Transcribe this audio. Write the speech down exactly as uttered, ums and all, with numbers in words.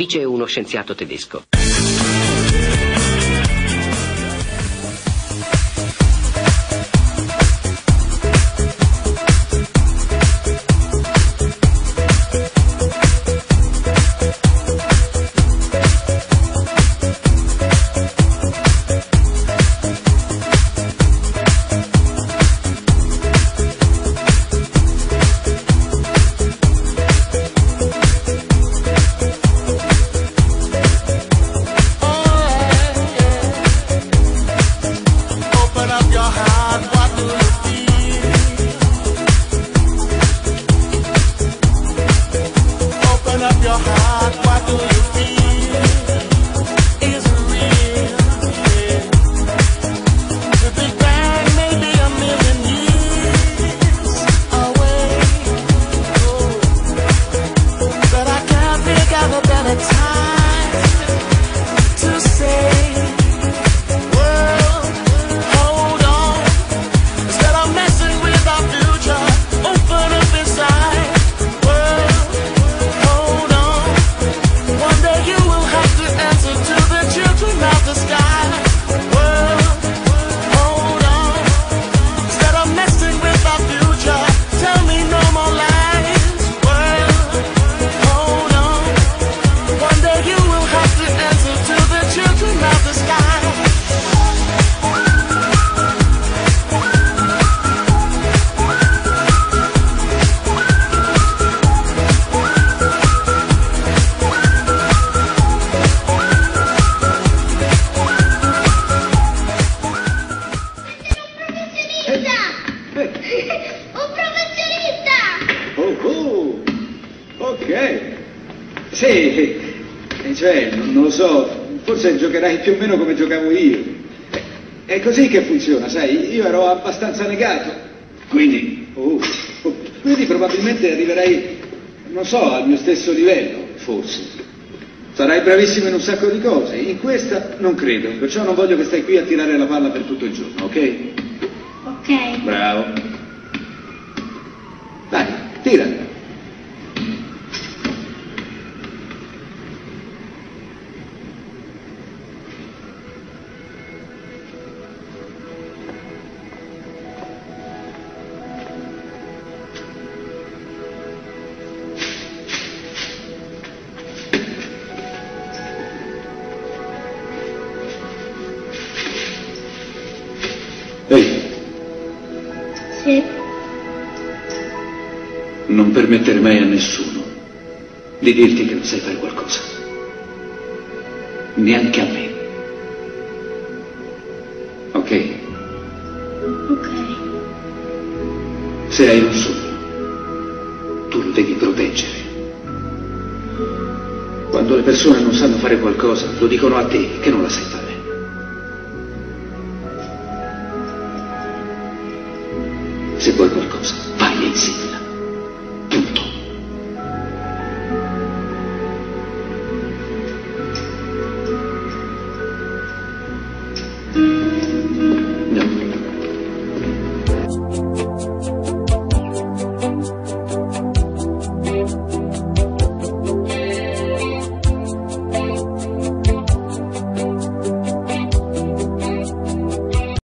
dice uno scienziato tedesco. Sì, cioè, non lo so, forse giocherai più o meno come giocavo io. È così che funziona, sai, io ero abbastanza negato, quindi, oh, oh, quindi probabilmente arriverai, non so, al mio stesso livello, forse. Sarai bravissimo in un sacco di cose, in questa non credo, perciò non voglio che stai qui a tirare la palla per tutto il giorno, ok? Ok. Bravo. Dai, tira. Ehi. Sì. Non permettere mai a nessuno di dirti che non sai fare qualcosa. Neanche a me. Ok? Ok. Se hai un sogno, tu lo devi proteggere. Quando le persone non sanno fare qualcosa, lo dicono a te che non la sai fare. Se vuoi qualcosa, vai e insegnala.